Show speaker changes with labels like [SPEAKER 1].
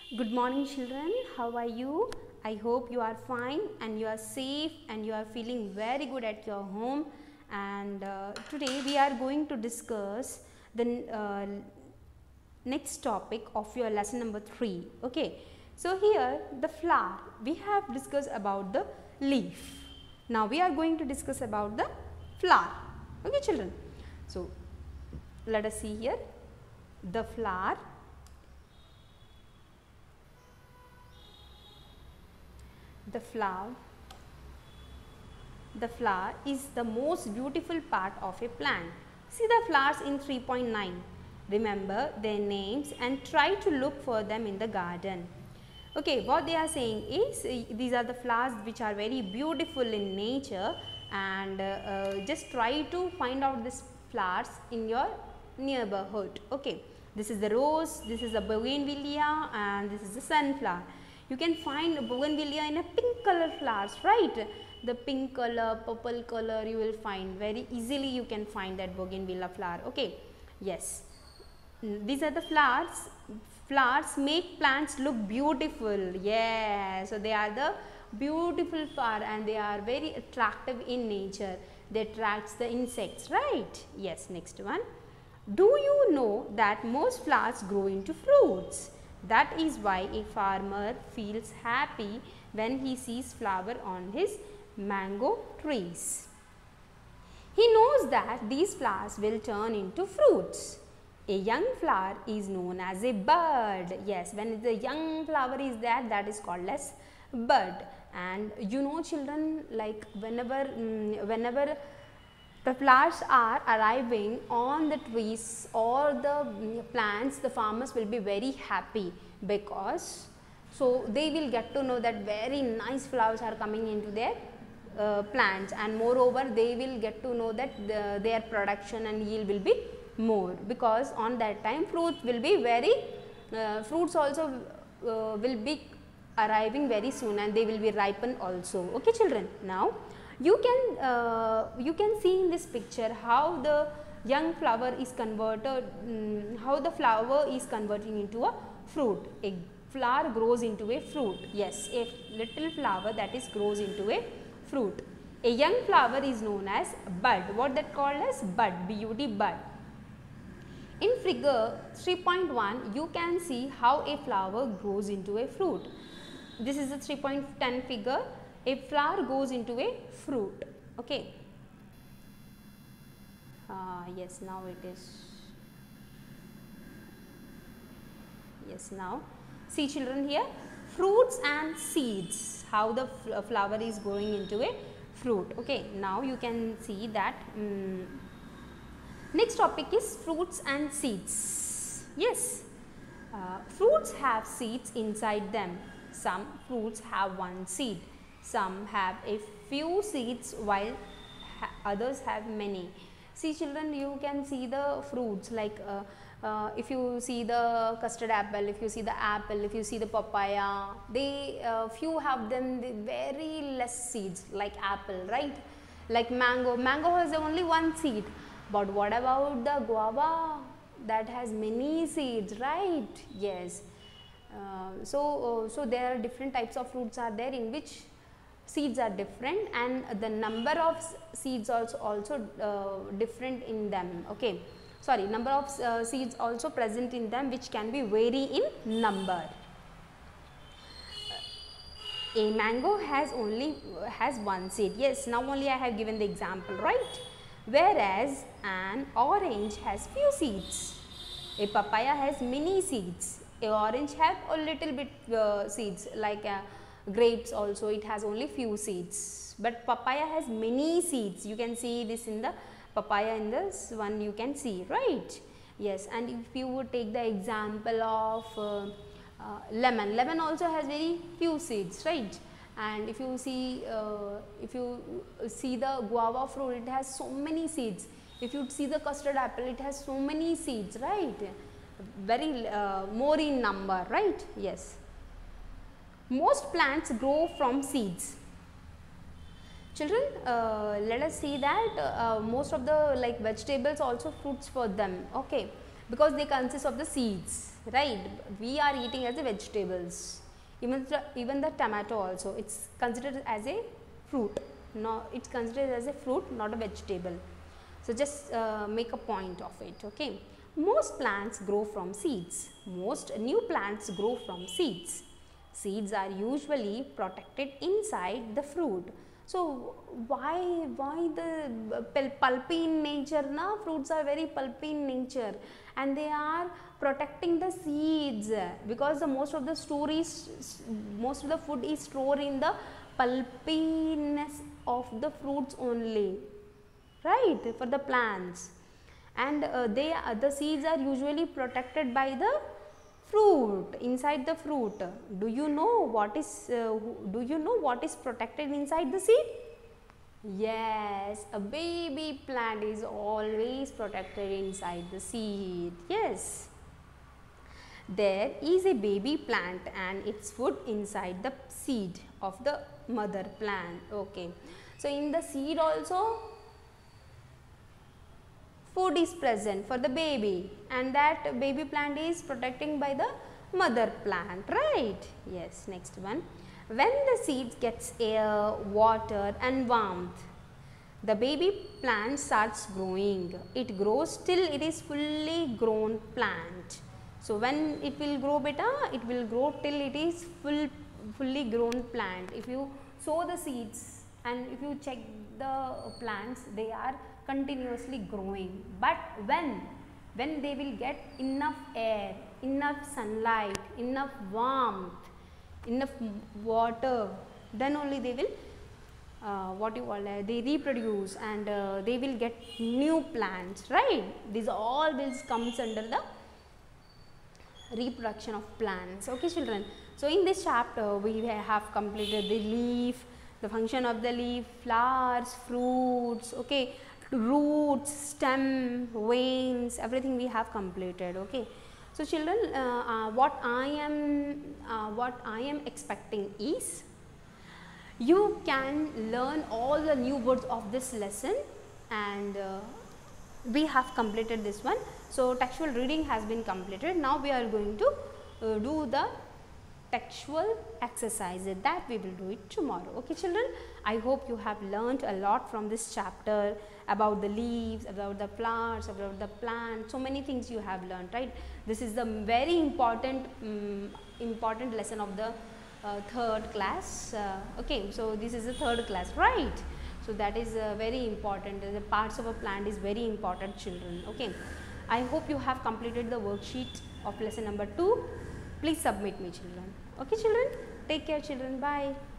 [SPEAKER 1] Good morning children, how are you? I hope you are fine and you are safe and you are feeling very good at your home, and today we are going to discuss the next topic of your lesson number 3. Okay, so here the flower, we have discussed about the leaf. Now we are going to discuss about the flower. Okay children, so let us see here the flower. The flower is the most beautiful part of a plant. See the flowers in 3.9. Remember their names and try to look for them in the garden. Okay, what they are saying is these are the flowers which are very beautiful in nature, and just try to find out these flowers in your neighborhood. Okay, this is the rose, this is the bougainvillea, and this is the sunflower. You can find bougainvillea in a pink color flowers, right? The pink color, purple color you will find very easily. You can find that bougainvillea flower. Okay, yes, these are the flowers. Flowers make plants look beautiful. Yeah, so they are the beautiful flower and they are very attractive in nature. They attracts the insects, right? Yes, next one. Do you know that most flowers grow into fruits? That is why a farmer feels happy when he sees flower on his mango trees. He knows that these flowers will turn into fruits. A young flower is known as a bud. Yes, when the young flower is there, that is called as bud. And you know children, like whenever the flowers are arriving on the trees or the plants, the farmers will be very happy, because so they will get to know that very nice flowers are coming into their plants, and moreover they will get to know that their production and yield will be more, because on that time fruits will be very fruits also will be arriving very soon and they will be ripened also. Okay children, now you can see in this picture how the young flower is converted, how the flower is converting into a fruit. A flower grows into a fruit. Yes, a little flower that is grows into a fruit. A young flower is known as bud. What that called as bud, B-U-D, bud. In figure 3.1, you can see how a flower grows into a fruit. This is the 3.10 figure. A flower goes into a fruit. Okay. Yes, now it is. Yes, now see children here, fruits and seeds, how the flower is growing into a fruit. Okay, now you can see that next topic is fruits and seeds. Yes, fruits have seeds inside them. Some fruits have one seed. Some have a few seeds while others have many. See children, you can see the fruits like if you see the custard apple, if you see the apple, if you see the papaya, they few have them very less seeds, like apple, right? Like mango, mango has only one seed. But what about the guava? That has many seeds, right? Yes. So there are different types of fruits are there in which seeds are different, and the number of seeds also different in them. Okay, sorry, number of seeds also present in them, which can be vary in number. A mango has one seed. Yes, now only I have given the example, right? Whereas an orange has few seeds. A papaya has many seeds. A orange have a little bit seeds, like grapes also, it has only few seeds, but papaya has many seeds. You can see this in the papaya, in this one you can see, right? Yes, and if you would take the example of lemon, lemon also has very few seeds, right? And if you see the guava fruit, it has so many seeds. If you see the custard apple, it has so many seeds, right? Very more in number, right? Yes. Most plants grow from seeds. Children, let us see that most of the like vegetables also fruits for them. Okay, because they consist of the seeds, right? We are eating as the vegetables. Even the tomato also, it's considered as a fruit. No, it's considered as a fruit, not a vegetable. So just make a point of it. Okay. Most plants grow from seeds. Most new plants grow from seeds. Seeds are usually protected inside the fruit. So why the pulpy in nature? Na, fruits are very pulpy in nature, and they are protecting the seeds, because the most of the food is stored in the pulpiness of the fruits only, right, for the plants. And the seeds are usually protected by the fruit, inside the fruit. Do you know what is protected inside the seed? Yes, a baby plant is always protected inside the seed. Yes, there is a baby plant and its food inside the seed of the mother plant. Okay, so in the seed also food is present for the baby, and that baby plant is protecting by the mother plant, right? Yes, next one. When the seeds gets air, water and warmth, the baby plant starts growing. It grows till it is fully grown plant. So when it will grow, beta, it will grow till it is fully grown plant. If you sow the seeds and if you check the plants, they are continuously growing. But when they will get enough air, enough sunlight, enough warmth, enough water, then only they will they reproduce, and they will get new plants, right? These all will comes under the reproduction of plants. Okay, children. So in this chapter we have completed the leaf, the function of the leaf, flowers, fruits, okay, roots, stem, veins, everything we have completed. Okay. So children, what I am expecting is you can learn all the new words of this lesson, and we have completed this one. So textual reading has been completed. Now we are going to do the textual exercises, that we will do it tomorrow. Okay, children, I hope you have learned a lot from this chapter about the leaves, about the flowers, about the plant. So many things you have learned, right? This is the very important lesson of the third class. Okay, so this is the third class, right? So that is very important. The parts of a plant is very important, children. Okay, I hope you have completed the worksheet of lesson number 2. Please submit me, children. Okay, children, take care, children. Bye.